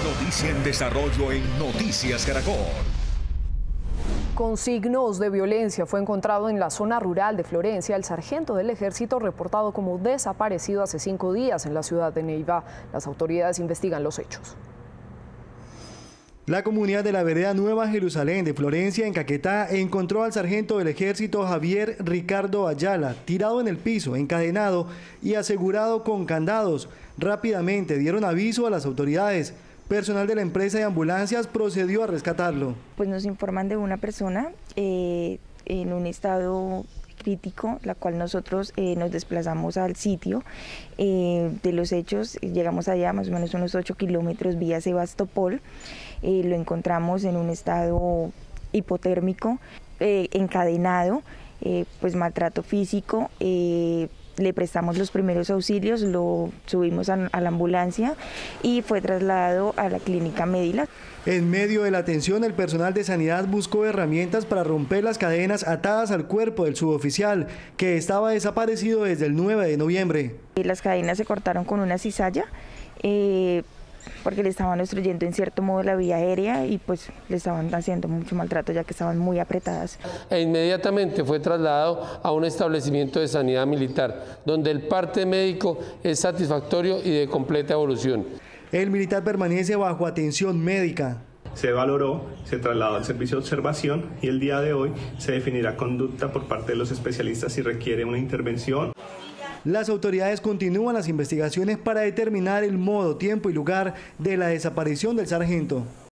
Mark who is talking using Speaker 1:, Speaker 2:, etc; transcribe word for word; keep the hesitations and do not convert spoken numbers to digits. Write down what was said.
Speaker 1: Noticia en desarrollo en Noticias Caracol.
Speaker 2: Con signos de violencia fue encontrado en la zona rural de Florencia el sargento del ejército reportado como desaparecido hace cinco días en la ciudad de Neiva. Las autoridades investigan los hechos.
Speaker 3: La comunidad de la vereda Nueva Jerusalén de Florencia, en Caquetá, encontró al sargento del ejército Javier Ricardo Ayala tirado en el piso, encadenado y asegurado con candados. Rápidamente dieron aviso a las autoridades. Personal de la empresa de ambulancias procedió a rescatarlo.
Speaker 4: Pues nos informan de una persona eh, en un estado crítico, la cual nosotros eh, nos desplazamos al sitio eh, de los hechos. Llegamos allá más o menos unos ocho kilómetros vía Sebastopol. Eh, lo encontramos en un estado hipotérmico, eh, encadenado, eh, pues maltrato físico. Eh, le prestamos los primeros auxilios, lo subimos a, a la ambulancia y fue trasladado a la clínica Médila.
Speaker 3: En medio de la atención, el personal de sanidad buscó herramientas para romper las cadenas atadas al cuerpo del suboficial, que estaba desaparecido desde el nueve de noviembre.
Speaker 4: Las cadenas se cortaron con una cizalla, eh, porque le estaban obstruyendo en cierto modo la vía aérea y pues le estaban haciendo mucho maltrato ya que estaban muy apretadas.
Speaker 5: E inmediatamente fue trasladado a un establecimiento de sanidad militar, donde el parte médico es satisfactorio y de completa evolución.
Speaker 3: El militar permanece bajo atención médica.
Speaker 6: Se valoró, se trasladó al servicio de observación y el día de hoy se definirá conducta por parte de los especialistas si requiere una intervención.
Speaker 3: Las autoridades continúan las investigaciones para determinar el modo, tiempo y lugar de la desaparición del sargento.